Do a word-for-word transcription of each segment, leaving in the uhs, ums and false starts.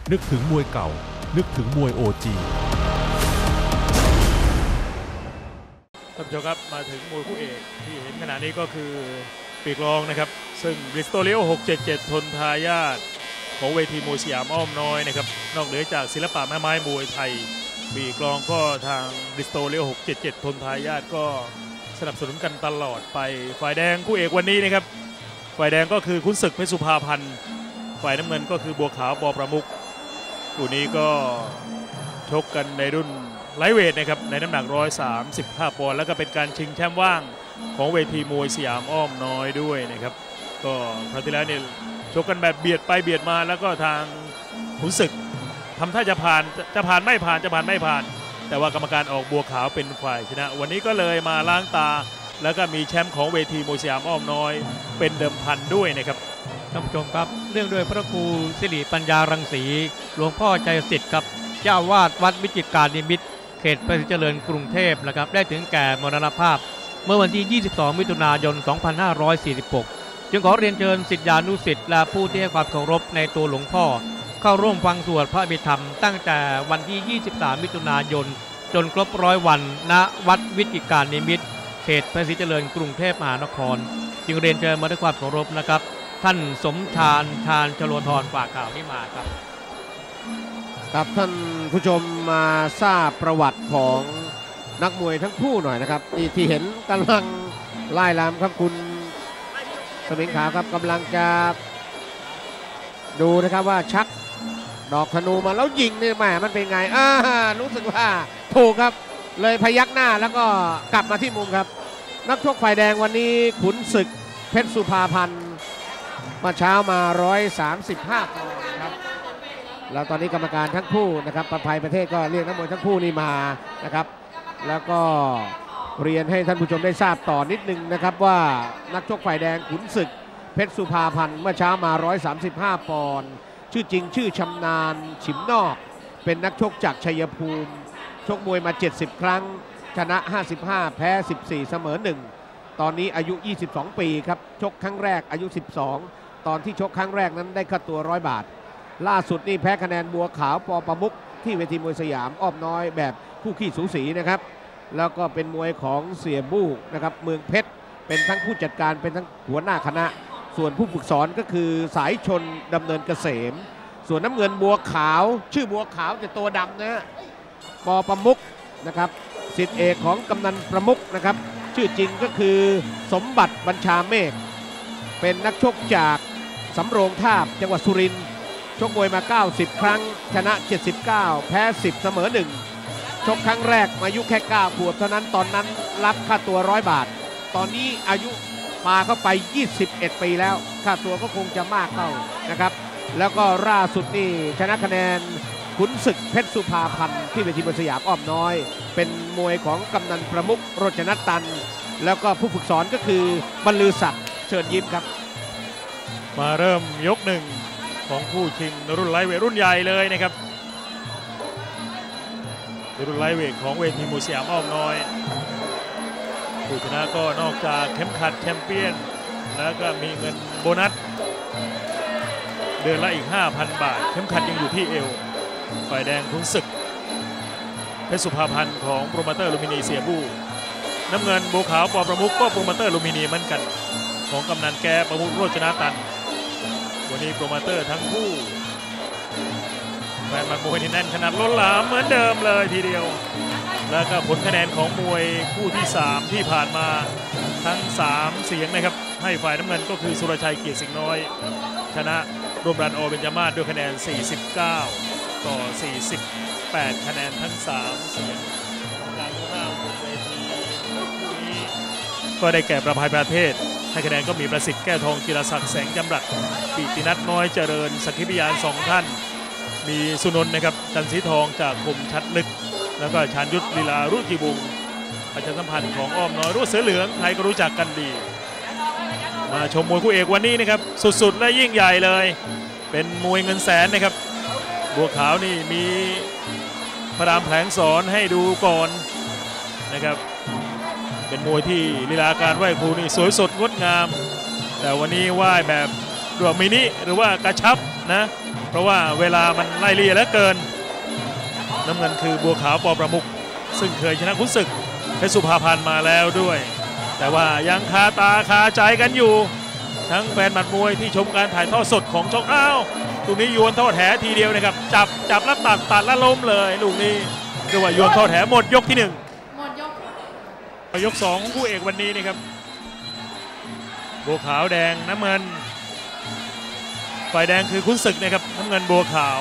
นึกถึงมวยเก่านึกถึงมวย โอ จีท่านผู้ชมครับมาถึงมวยคู่เอกที่เห็นขณะนี้ก็คือปีกรองนะครับซึ่งบริสโตเลียวหกเจ็ดเจ็ดทนทายาทของเวทีมวยสยามอ้อมน้อยนะครับนอกเหนือจากศิลปะแม่ไม้มวยไทยปีกรองก็ทางบริสโตเลียวหกเจ็ดเจ็ดทนทายาทก็สนับสนุนกันตลอดไปฝ่ายแดงคู่เอกวันนี้นะครับฝ่ายแดงก็คือขุนศึกเพชรสุภาพันธ์ฝ่ายน้ำเงินก็คือบัวขาวบอประมุขคู่นี้ก็ชกกันในรุ่นไลท์เวทนะครับในน้ำหนักหนึ่งร้อยสามสิบห้าปอนด์แล้วก็เป็นการชิงแชมป์ว่างของเวทีมวยสยามอ้อมน้อยด้วยนะครับก็คราวที่แล้วเนี่ยชกกันแบบเบียดไปเบียดมาแล้วก็ทางขุนศึกทำท่าจะผ่านจะผ่านไม่ผ่านจะผ่านไม่ผ่านแต่ว่ากรรมการออกบัวขาวเป็นฝ่ายชนะวันนี้ก็เลยมาล้างตาแล้วก็มีแชมป์ของเวทีมวยสยามอ้อมน้อยเป็นเดิมพันด้วยนะครับท่านผู้ชมครับเรื่องด้วยพระครูสิริปัญญารังสีหลวงพ่อใจสิทธิ์ครับเจ้าวาดวัดวิจิตรการนิมิตรเขตภาษีเจริญกรุงเทพนะครับได้ถึงแก่มรณภาพเมื่อวันที่ยี่สิบสองมิถุนายนสองพันห้าร้อยสี่สิบหกจึงขอเรียนเชิญศิษยานุศิษย์และผู้ที่ให้ความเคารพในตัวหลวงพ่อเข้าร่วมฟังสวดพระอภิธรรมตั้งแต่วันที่ยี่สิบสามมิถุนายนจนครบร้อยวันณวัดวิจิตรการนิมิตรเขตภาษีเจริญกรุงเทพมหานครจึงเรียนเชิญมาด้วยความเคารพนะครับท่านสมชาญชาญชโลธรฝากข่าวนี้มาครับครับท่านผู้ชมมาทราบประวัติของนักมวยทั้งคู่หน่อยนะครับที่ที่เห็นกำลังไล่ลำครับคุณสมิงขาวครับกำลังจะดูนะครับว่าชักดอกธนูมาแล้วยิงนี่แหมมันเป็นไงอ่ารู้สึกว่าถูกครับเลยพยักหน้าแล้วก็กลับมาที่มุมครับนักชกฝ่ายแดงวันนี้ขุนศึกเพชรสุภาพันธ์มาเช้ามาหนึ่งร้อยสามสิบห้าปอนด์ครับแล้วตอนนี้กรรมการทั้งคู่นะครับประภัยประเทศก็เรียกนักมวยทั้งคู่นี่มานะครับแล้วก็เรียนให้ท่านผู้ชมได้ทราบต่อนิดนึงนะครับว่านักชกฝ่ายแดงขุนศึกเพชรสุภาพันธ์เมื่อเช้ามาหนึ่งร้อยสามสิบห้าปอนด์ชื่อจริงชื่อชำนาญฉิมนอกเป็นนักชกจากชัยภูมิชกมวยมาเจ็ดสิบครั้งชนะห้าสิบห้าแพ้สิบสี่เสมอหนึ่งตอนนี้อายุยี่สิบสองปีครับชกครั้งแรกอายุสิบสองตอนที่ชกครั้งแรกนั้นได้ค่าตัวร้อยบาทล่าสุดนี่แพ้คะแนนบัวขาวปอประมุขที่เวทีมวยสยามอ้อมน้อยแบบคู่ขี้สูสีนะครับแล้วก็เป็นมวยของเสียบู้นะครับเมืองเพชรเป็นทั้งผู้จัดการเป็นทั้งหัวหน้าคณะส่วนผู้ฝึกสอนก็คือสายชนดำเนินเกษมส่วนน้ำเงินบัวขาวชื่อบัวขาวแต่ตัวดำนะปอประมุขนะครับศิษย์เอกของกำนันประมุขนะครับชื่อจริงก็คือสมบัติบัญชาเมฆเป็นนักชกจากสำโรงทาบจังหวัดสุรินทร์ชกมวยมาเก้าสิบครั้งชนะเจ็ดสิบเก้าแพ้สิบเสมอหนึ่งชกครั้งแรกอายุแค่เก้าขวบเท่านั้นตอนนั้นรับค่าตัวร้อยบาทตอนนี้อายุปาเข้าไปยี่สิบเอ็ดปีแล้วค่าตัวก็คงจะมากเข้านะครับแล้วก็ล่าสุดนี่ชนะคะแนนขุนศึกเพชรสุภาพันธ์ที่เวทีมวยสยามอ้อมน้อยเป็นมวยของกำนันประมุขโรจนตันแล้วก็ผู้ฝึกสอนก็คือบรรลือศักดิ์เชิญยิ้มครับมาเริ่มยกหนึ่งของคู่ชิงรุ่นไลท์เวทรุ่นใหญ่เลยนะครับรุ่นไลท์เวทของเวทีมวยสยามอ้อมน้อยผู้ชนะก็นอกจากเข็มขัดแชมเปี้ยนแล้วก็มีเงินโบนัสเดือนละอีก ห้าพัน บาทเข็มขัดยังอยู่ที่เอวฝ่ายแดงขุนศึกเพชรสุภาพันธ์ของโปรโมเตอร์ลูมินีเสียบู้น้ำเงินบัวขาวปอประมุขก็โปรโมเตอร์ลูมินีเหมือนกันของกำนันแกประมุขโรจนตันวันนี้โปรโมเตอร์ทั้งคู่แฟนมวยนี่แน่นขนาดล้นหลามเหมือนเดิมเลยทีเดียวแล้วก็ผลคะแนนของมวยคู่ที่สามที่ผ่านมาทั้งสามเสียงนะครับให้ฝ่ายน้ำเงินก็คือสุรชัยเกียรติสิงห์น้อยชนะรวมรันโอเบญจมาศด้วยคะแนนสี่สิบเก้าต่อสี่สิบแปดคะแนนทั้งสามเสียงกลางหน้าบนเวทีคู่นี้ก็ได้แก่ประภัยประเทศให้คะแนนก็มีประสิทธิ์แก้วทองจิรศักดิ์แสงจำรัดปิตินัทน้อยเจริญสักขิพยานสองท่านมีสุนนท์นะครับจันทร์สีทองจากคมชัดลึกแล้วก็ชาญยุทธลีลารุ่จีบุงประชาสัมพันธ์ของอ้อมน้อยรุ่เสือเหลืองใครก็รู้จักกันดีมาชมมวยคู่เอกวันนี้นะครับสุดๆและยิ่งใหญ่เลยเป็นมวยเงินแสนนะครับบัวขาวนี่มีพระรามแผลงสอนให้ดูก่อนนะครับเป็นมวยที่ลีลาการไหว้ครูนี่สวยสดงดงามแต่วันนี้ไหว้แบบด้วยมินิหรือว่ากระชับนะเพราะว่าเวลามันไล่เลี่ยเหลือเกินน้ำเงินคือบัวขาวปอประมุขซึ่งเคยชนะขุนศึกเพชรสุภาพันธ์มาแล้วด้วย แต่ว่ายังคาตาคาใจกันอยู่ทั้งแฟนหมัดมวยที่ชมการถ่ายทอดสดของช่องอ้าวลูกนี้โยนทอดแหทีเดียวนะครับจับจับแล้วตัดตัดแล้วล้มเลยลูกนี้เรียกว่าโยนทอดแหหมดยกที่หนึ่งหมดยกยกสองของคู่เอกวันนี้นะครับบัวขาวแดงน้ำเงินฝ่ายแดงคือขุนศึกนะครับน้ำเงินบัวขาว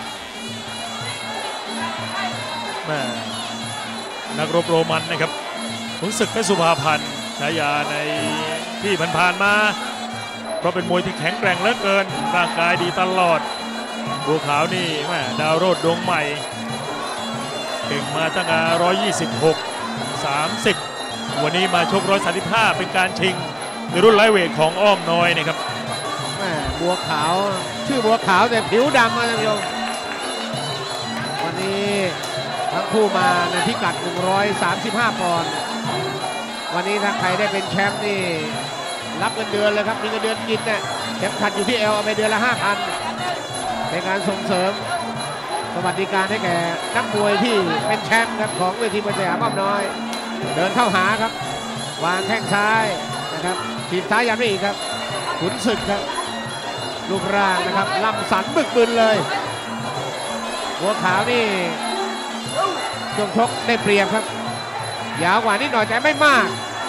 แม่นักรบโรมันนะครับขุนศึกเพชรสุภาพันธ์ฉายาในที่ผ่านๆมาเพราะเป็นมวยที่แข็งแกร่งเหลือเกินร่างกายดีตลอดบัวขาวนี่แม่ดาวโรดดวงใหม่เก่งมาตั้งแต่หนึ่งร้อยยี่สิบหก สามสิบวันนี้มาชกหนึ่งร้อยสามสิบห้าเป็นการชิงในรุ่นไลท์เวทของอ้อมน้อยนะครับแม่บัวขาวชื่อบัวขาวแต่ผิวดำนะท่านผู้ชมวันนี้ทั้งคู่มาในพิกัดหนึ่งร้อยสามสิบห้าปอนด์วันนี้ถ้าใครได้เป็นแชมป์นี่รับเงินเดือนเลยครับมีเงินเดือนกินเนี่ยแชมป์ขัดอยู่ที่เอลเอาไปเดือนละห้าพันเป็นการส่งเสริมสวัสดิการให้แก่นักมวยที่เป็นแชมป์ครับของเวทีมวยสยามอ้อมน้อยเดินเข้าหาครับวางแข้งซ้ายนะครับทีมซ้ายยันไม่อีกครับขุนศึกครับรูปร่างนะครับลำสันบึกบึนเลยบัวขาวนี่ช่วงชกได้เปรียบครับยาวกว่านิดหน่อยแต่ไม่มาก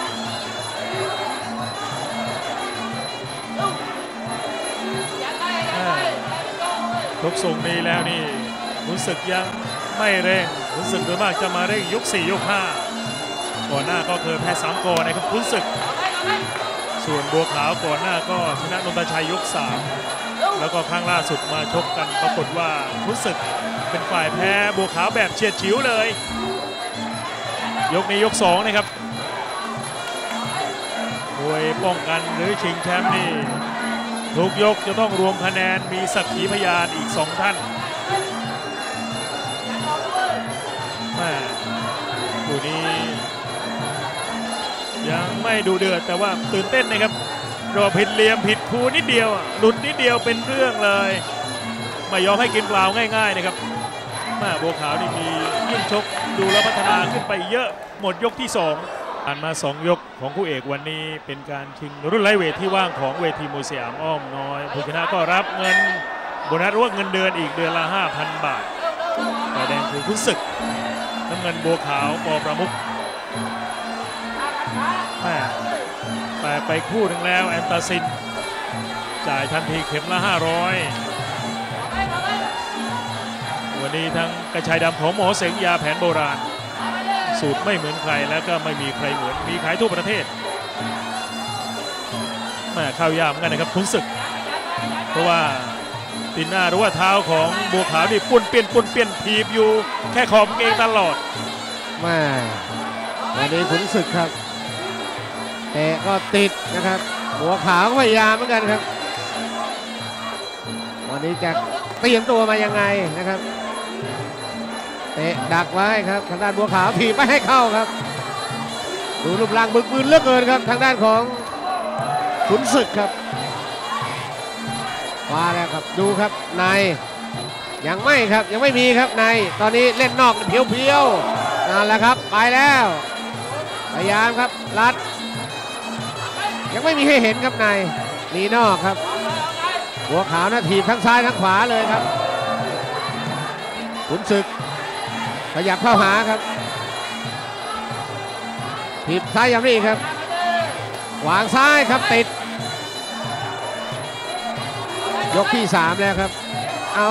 ชกทรงนี้แล้วนี่ขุนศึกยังไม่เร่งขุนศึกโดยมากจะมาเร่งยกสี่ยกห้าก่อนหน้าก็เคยแพ้สามกอนะครับขุนศึกส่วนบัวขาวก่อนหน้าก็ชนะนนทชัยยกสามแล้วก็ครั้งล่าสุดมาชกกันปรากฏว่าขุนศึกเป็นฝ่ายแพ้บัวขาวแบบเฉียดฉิวเลยยกนี้ยกสองนะครับมวยป้องกันหรือชิงแชมป์นี่ทุกยกจะต้องรวมคะแนนมีสักขีพยานอีกสองท่านแม่คู่นี้ยังไม่ดูเดือดแต่ว่าตื่นเต้นนะครับรอผิดเหลี่ยมผิดคูนิดเดียวหลุดนิดเดียวเป็นเรื่องเลยไม่ยอมให้กินเปล่าง่ายๆนะครับแม่บัวขาวนี่มียิ่งชกดูแล้วพัฒนาขึ้นไปเยอะหมดยกที่สองผ่านมาสองยกของคู่เอกวันนี้เป็นการชิงรุ่นไลท์เวทที่ว่างของเวทีมวยสยามอ้อมน้อยผู้ชนะก็รับเงินโบนัสหรือว่าเงินเดือนอีกเดือนละ ห้าพัน บาทฝ่ายแดงคือขุนศึกน้ำเงินบัวขาวปอประมุขแต่ไปคู่หนึ่งแล้วแอนตาซินจ่ายทันทีเข็มละห้าร้อยวันนี้ทั้งกระชายดำของหมอเสงยาแผนโบราณสูตรไม่เหมือนใครแล้วก็ไม่มีใครเหมือนมีขายทั่วประเทศแม่ข้าวยามกันนะครับขุนศึกเพราะว่าตีนหน้าหรือว่าเท้าของบัวขาวนี่ปุ่นเปลี่ยนปุ่นเปลี่ยนทีบอยู่แค่ขอบเองตลอดแม่วันนี้ขุนศึกครับแต่ก็ติดนะครับบัวขาวพยายามเหมือนกันครับวันนี้จะเตรียมตัวมายังไงนะครับเตะดักไว้ครับทางด้านบัวขาวถีบไม่ให้เข้าครับดูรูปร่างบึกบึนเหลือเกินครับทางด้านของขุนศึกครับมาแล้วครับดูครับในยังไม่ครับยังไม่มีครับในตอนนี้เล่นนอกเพียวๆนั่นแหละครับไปแล้วพยายามครับรัดยังไม่มีให้เห็นครับในมีนอกครับบัวขาวนะถีบทั้งซ้ายทั้งขวาเลยครับขุนศึกขยับเข้าหาครับถีบซ้ายอย่างนี้ครับวางซ้ายครับติดยกที่สามแล้วครับเอา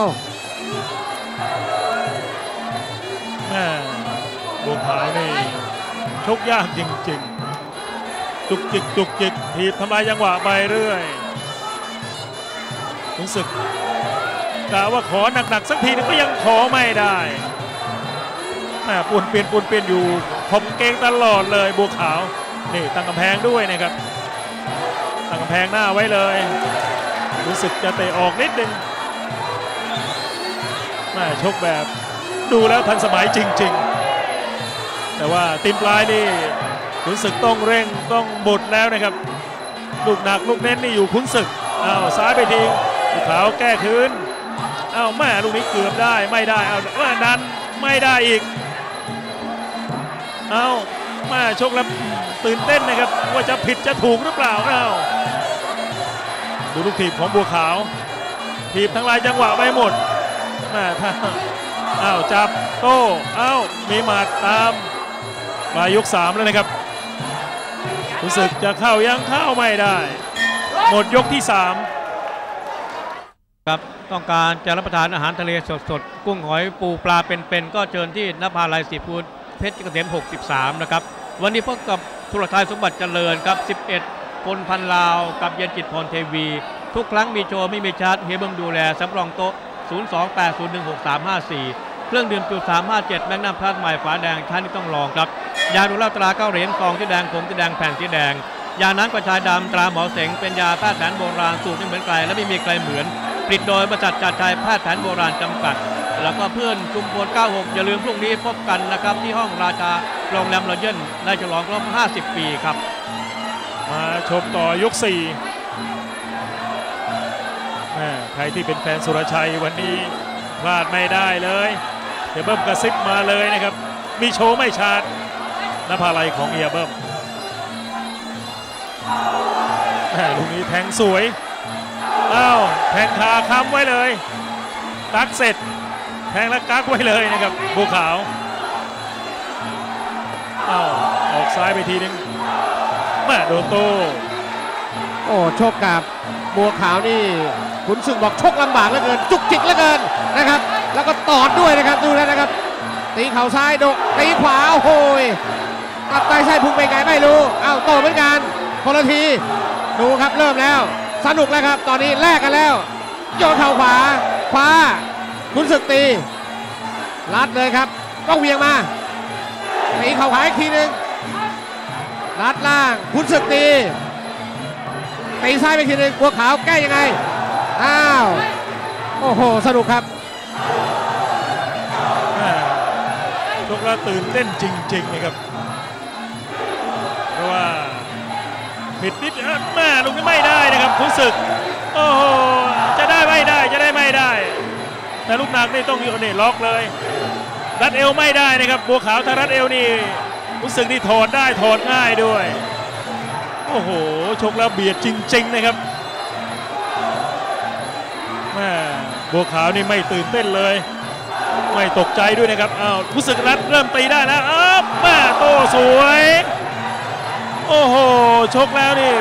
แม่บัวขาวนี่ชกยากจริงๆจุกจิกจุกจิกถีบทำลายจังหวะไปเรื่อยขุนศึกกะว่าขอหนักๆสักทีนึงก็ยังขอไม่ได้แม่ปุ่นเปลี่ยนปุ่นเปลี่ยนอยู่ขบเกงตลอดเลยบัวขาวนี่ตั้งกำแพงด้วยนะครับตั้งกำแพงหน้าไว้เลยรู้สึกจะเตะออกนิดนึงแม่ชกแบบดูแล้วทันสมัยจริงๆแต่ว่าตีนปลายนี่ขุนศึกต้องเร่งต้องบดแล้วนะครับลูกหนักลูกเน้นนี่อยู่ขุนศึกอ้าวซ้ายไปทีภูเขาแก้คืนอ้าวแม่ลูกนี้เกือบได้ไม่ได้เอาว่าดันไม่ได้อีกอ้าวแม่ชกแล้วตื่นเต้นนะครับว่าจะผิดจะถูกหรือเปล่าอ้าวดูลูกถีบของบัวขาวถีบทั้งหลายจังหวะไปหมดแม่ถ้าอ้าวจับโต้อ้าวมีหมัดตามมายกสามแล้วนะครับรู้สึกจะเข้ายังเข้าไม่ได้หมดยกที่สามครับต้องการจะรับประทานอาหารทะเลสดๆกุ้งหอยปูปลาเป็นๆก็เชิญที่นภาลัยซีฟู้ดเพชรเกษมหกสิบสามนะครับวันนี้พบกับธุรทายสมบัติเจริญครับสิบเอ็ดคนพันลาวกับเย็นจิตพรเทวีทุกครั้งมีโชว์ไม่มีชาร์จเฮียเบิ้มดูแลสำรองโต๊ะศูนย์ สอง แปด ศูนย์ หนึ่ง หก สาม ห้า สี่เครื่องดื่มจุดสามห้าเจ็ดแมกนัมพลัสใหม่ฝาแดงชั้นที่ต้องลองครับยาดูเหล้าตราเก้าเหรียญซองที่แดงผงที่แดงแผ่นที่แดงยาน้ำกระชายดำตราหมอเสงเป็นยาแพทย์แผนโบราณสูตรไม่เหมือนใครและไม่มีใครเหมือนผลิตโดยบริษัทจัดชัยแพทย์แผนโบราณจำกัดแล้วก็เพื่อนชุมพลเก้าหกอย่าลืมพรุ่งนี้พบกันนะครับที่ห้องราชาโรงแรมรอยัลได้ฉลองครบห้าสิบปีครับมาชมต่อยกสี่ใครที่เป็นแฟนสุรชัยวันนี้พลาดไม่ได้เลยเฮียเบิ้มกระซิบมาเลยนะครับมีโชว์ไม่ชาร์จนภาลัยของเฮียเบิ้มลูกนี้แทงสวยอ้าวแทงคาค้ำไว้เลยกักเสร็จแทงแล้วกักไว้เลยนะครับบัวขาวอ้าวออกซ้ายไปทีนึงแม่โดนโต้โอ้ชกกับบัวขาวนี่ขุนศึกบอกชกลำบากเหลือเกินจุกจิกเหลือเกินนะครับแล้วก็ตอดด้วยนะครับดูแล้วนะครับตีเข่าซ้ายโดกตีขวาโอ้โหตัดใต้ไส้พุงไปไงไม่รู้อ้าวโตเหมือนกันคนละทีดูครับเริ่มแล้วสนุกแล้วครับตอนนี้แลกกันแล้วโยนเข่าขวาขวาขุนศึกตีลัดเลยครับก็เวียงมาตีเข่าขวาอีกทีนึงลัดล่างขุนศึกตีตีซ้ายไปทีนึงบัวขาวแก้ยังไงอ้าวโอ้โหสนุกครับชกแล้วตื่นเต้นจริงๆนะครับเพราะว่าผิดนิดแม่ลูกนี้ไม่ได้นะครับขุนศึกโอ้โหจะได้ไม่ได้จะได้ไม่ได้แต่ลูกหนักนี่ต้องอยู่นี่ล็อกเลยรัดเอวไม่ได้นะครับบัวขาวถ้ารัดเอวนี่ขุนศึกนี่ถอดได้ถอดง่ายด้วยโอ้โหชกแล้วเบียดจริงๆนะครับแม่บัวขาวนี่ไม่ตื่นเต้นเลยไม่ตกใจด้วยนะครับอ้าวขุนศึกรัดเริ่มตีได้แล้วอ้าวแม่โตสวยโอ้โหชกแล้วนี่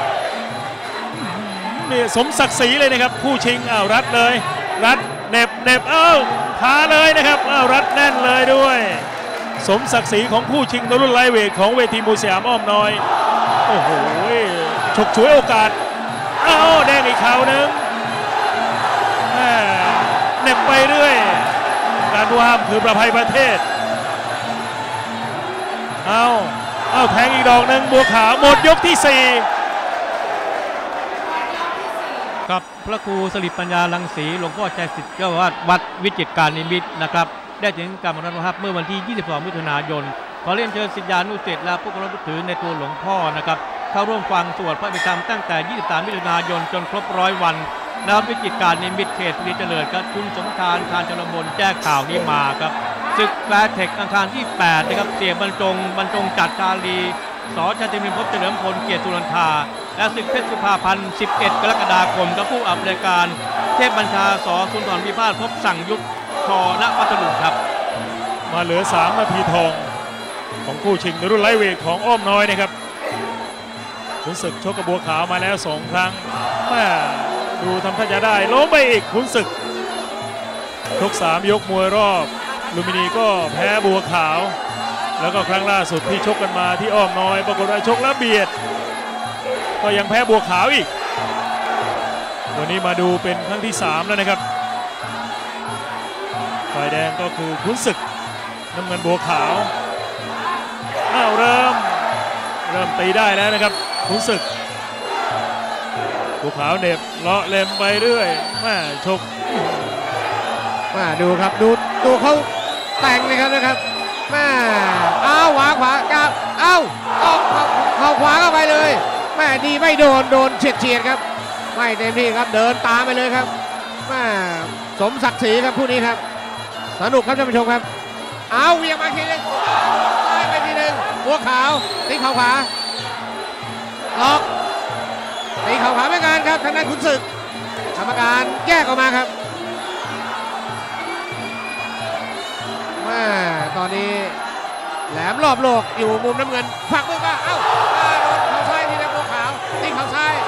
นี่สมศักดิ์ศรีเลยนะครับคู่ชิงอ้าวรัดเลยรัดเน็บเน็บอ้าวพาเลยนะครับอ้าวรัดแน่นเลยด้วยสมศักดิ์ศรีของคู่ชิงรุ่นไลท์เวทของเวทีมวยสยามอ้อมน้อยโอ้โหฉกฉวยโอกาสอ้าวแดงอีกคราวนึงเน็บไปเรื่อยการว่ามคือประภัยประเทศเอาเอาแทงอีกดอกหนึ่งบัวขาวหมดยกที่สี่กับพระครูสลิดปัญญารังสีหลวงพ่อใจสิทธิ์เจ้าอาวาสวัดวิจิตรการนิมิตรนะครับได้ถึงการมรณภาพเมื่อวันที่ยี่สิบสองมิถุนายนขอเรียนเชิญศิษยานุศิษย์และผู้เคารพนับถือในตัวหลวงพ่อนะครับเข้าร่วมฟังสวดพระอภิธรรมตั้งแต่ยี่สิบสามมิถุนายนจนครบร้อยวันณวิจิตรการนิมิตรเขตสุริเจริญครับคุณสมชานทานจรมนแจ้งข่าวนี้มาครับศึกแฟร์เทคอังคารที่แปดนะครับเสียบรรจงบรรจงจัดชาลีสอชัยมินพบเฉลิมพลเกียรติสุรันทาและศึกเพชรสุภาพันธ์สิบเอ็ดกรกฎาคมกับผู้อำนวยการเทพบัญชาสอสุนทรพิพาทพบสั่งยุบชณพัทลุงครับมาเหลือสามนาทีทองของคู่ชิงในรุ่นไลท์เวทของอ้อมน้อยนะครับขุนศึกชกกับบัวขาวมาแล้วสองครั้งแม่ดูทำท่าจะได้ล้มไปอีกขุนศึกชกสามยกมวยรอบลูมินีก็แพ้บัวขาวแล้วก็ครั้งล่าสุดที่ชกกันมาที่อ้อมน้อยปรากฏว่าชกแล้วเบียดก็ยังแพ้บัวขาวอีกวันนี้มาดูเป็นครั้งที่สามแล้วนะครับฝ่ายแดงก็คือขุนศึกน้ำเงินบัวขาวอ้าวเริ่มเริ่มตีได้แล้วนะครับขุนศึกบัวขาวเน็บเลาะเล็มไปเรื่อยแม่ชกมาดูครับดูดูเขาแต่งเลยครับนะครับแม่อ้าวขวาขวาก้าวอ้าวเอาเข้าขวาเข้าไปเลยแม่ดีไม่โดนโดนเฉียดเฉียดครับมไม่เต็มที่ครับเดินตามไปเลยครับแม่สมศักดิ์ศรีครับคู่นี้ครับสนุกครับท่านผู้ชมครับเอาเวียงมาทีนึงไล่ไปทีนึงบัวขาวตีเข่าขวาล็อกตีเข่าขวาไม่การครับทางด้านขุนศึกกรรมการแยกออกมาครับแม่ตอนนี้แหลมรอบโลกอยู่มุมน้ำเงินฝักมือก็เอ้าโดนเข่าซ้ายทีนึงบัวขาวตีเข่าซ้าย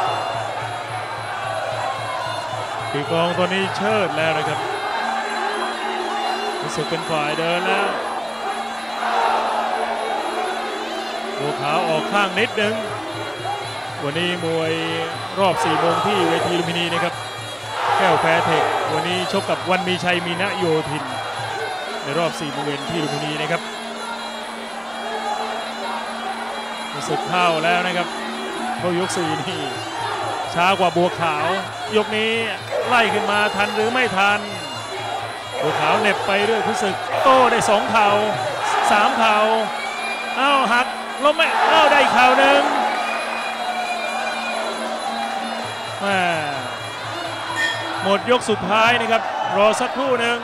ปีกองตัวนี้เชิดแล้วนะครับรู้สึกเป็นฝ่ายเดินแล้วบัวขาวออกข้างนิดนึงวันนี้มวยรอบสี่โมงที่เวทีลุมพินีนะครับแก้วแพ้เทควันนี้ชกกับวันมีชัยมีนะโยธินในรอบสี่โมงเย็นที่ลุมพินีนะครับรู้สึกเข้าแล้วนะครับเข้ายกสี่นี่ช้ากว่าบัวขาวยกนี้ไล่ขึ้นมาทันหรือไม่ทันบัวขาวเหน็บไปเรื่อยรู้สึกโต้ได้สองเข่าสามเข่าเอ้าหักล้มไม่เอ้าได้เข่าหนึ่งแม่หมดยกสุดท้ายนะครับรอสักครู่หนึ่ง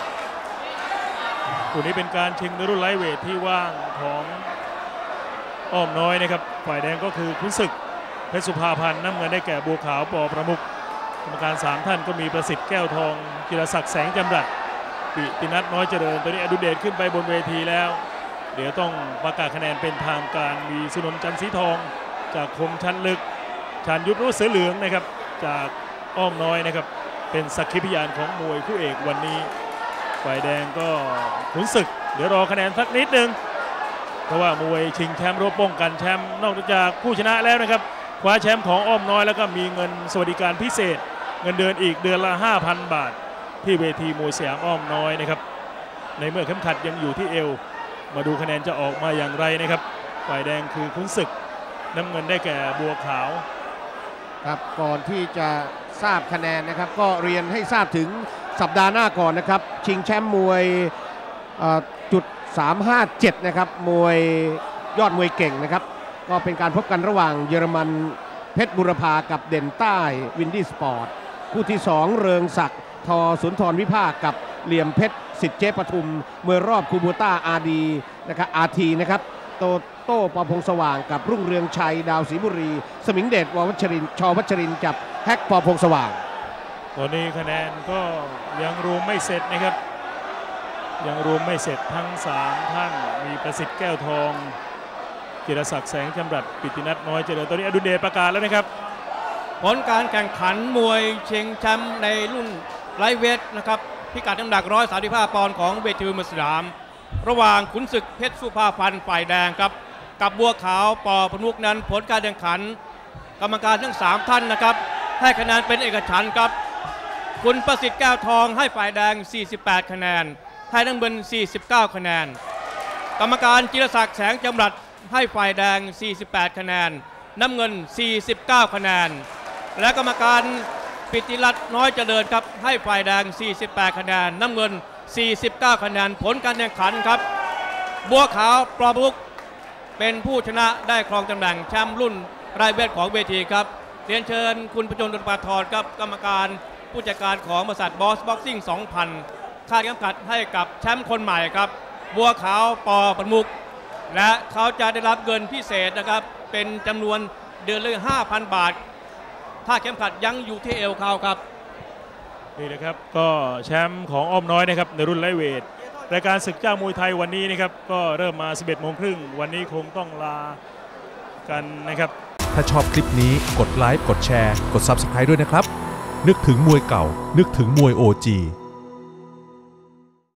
คู่นี้เป็นการชิงในรุ่นไลท์เวทที่ว่างของอ้อมน้อยนะครับฝ่ายแดงก็คือขุนศึกเพชรสุภาพันธ์น้ำเงินได้แก่บัวขาวปอประมุขกรรมการสามท่านก็มีประสิทธิ์แก้วทองจิรศักดิ์แสงจำรัดปิตินัทน้อยเจริญตอนนี้อดุลเดชขึ้นไปบนเวทีแล้วเดี๋ยวต้องประกาศคะแนนเป็นทางการมีสุนนท์จันทร์สีทองจากคมชั้นลึกชาญยุทธรุ่เสือเหลืองนะครับจากอ้อมน้อยนะครับเป็นสักขีพยานของมวยคู่เอกวันนี้ฝ่ายแดงก็ขุนศึกเดี๋ยวรอคะแนนสักนิดนึงเพราะว่ามวยชิงแชมป์รบป้องกันแชมป์นอกจากผู้ชนะแล้วนะครับคว้าแชมป์ของอ้อมน้อยแล้วก็มีเงินสวัสดิการพิเศษเงินเดือนอีกเดือนละ ห้าพัน บาทที่เวทีมวยสยามอ้อมน้อยนะครับในเมื่อเข็มขัดยังอยู่ที่เอวมาดูคะแนนจะออกมาอย่างไรนะครับฝ่ายแดงคือขุนศึกน้ำเงินได้แก่บัวขาวครับก่อนที่จะทราบคะแนนนะครับก็เรียนให้ทราบถึงสัปดาห์หน้าก่อนนะครับชิงแชมป์มวยจุดสามห้าเจ็ดนะครับมวยยอดมวยเก่งนะครับก็เป็นการพบกันระหว่างเยอรมันเพชรบุรพากับเด่นใต้วินดี้สปอร์ตคู่ที่สองเริงศักดิ์ทอสุนทรวิภาคกับเหลี่ยมเพชรสิทธิ์เจ๊ปทุมมวยรอบคูบูต้าอาร์ดีนะครับอาร์ทีนะครับโตโต้ปอพงสว่างกับรุ่งเรืองชัยดาวศรีบุรีสมิงเดชววัชรินชอวัชรินกับแฮกปอพงสว่างตอนนี้คะแนนก็ยังรวมไม่เสร็จนะครับยังรวมไม่เสร็จทั้งสามท่านมีประสิทธิ์แก้วทองจิรศักดิ์แสงจำรัดปิตินัทน้อยเจริญตอนนี้อดุลเดชประกาศแล้วนะครับผลการแข่งขันมวยชิงแชมป์ในรุ่นไลท์เวทนะครับพิกัดน้ำหนักหนึ่งร้อยสามสิบห้าปอนด์ของเวทีมวยสยามระหว่างขุนศึกเพชรสุภาพันธ์ฝ่ายแดงครับกับบัวขาวปอประมุขนั้นผลการแข่งขันกรรมการทั้งสามท่านนะครับให้คะแนนเป็นเอกฉันท์ครับคุณประสิทธิ์แก้วทองให้ฝ่ายแดงสี่สิบแปดคะแนนให้น้ำเงินสี่สิบเก้าคะแนนกรรมการจิรศักดิ์แสงจำรัดให้ฝ่ายแดงสี่สิบแปดคะแนนน้ำเงินสี่สิบเก้าคะแนนและกรรมการปิติรัตน์น้อยเจริญครับให้ฝ่ายแดงสี่สิบแปดคะแนนน้ำเงินสี่สิบเก้าคะแนนผลการแข่งขันครับบัวขาวปอประมุขเป็นผู้ชนะได้ครองตำแหน่งแชมป์รุ่นไลท์เวทของเวทีครับเรียนเชิญคุณประจนดุลปาทรครับกรรมการผู้จัดการของบริษัทบอสบ็อกซิ่ง สองพัน คาดเข็มขัดให้กับแชมป์คนใหม่ครับบัวขาวปอประมุขและเขาจะได้รับเงินพิเศษนะครับเป็นจำนวนเดือนละ ห้าพัน บาทถ้าเข็มขัดยังอยู่ที่เอวเขาครับนี่นะครับก็แชมป์ของอ้อมน้อยนะครับในรุ่นไลท์เวทรายการศึกเจ้ามวยไทยวันนี้นะครับก็เริ่มมา สิบเอ็ดโมงครึ่งวันนี้คงต้องลากันนะครับถ้าชอบคลิปนี้กดไลค์กดแชร์กด ซับสไครบ์ ด้วยนะครับนึกถึงมวยเก่านึกถึงมวย โอ จี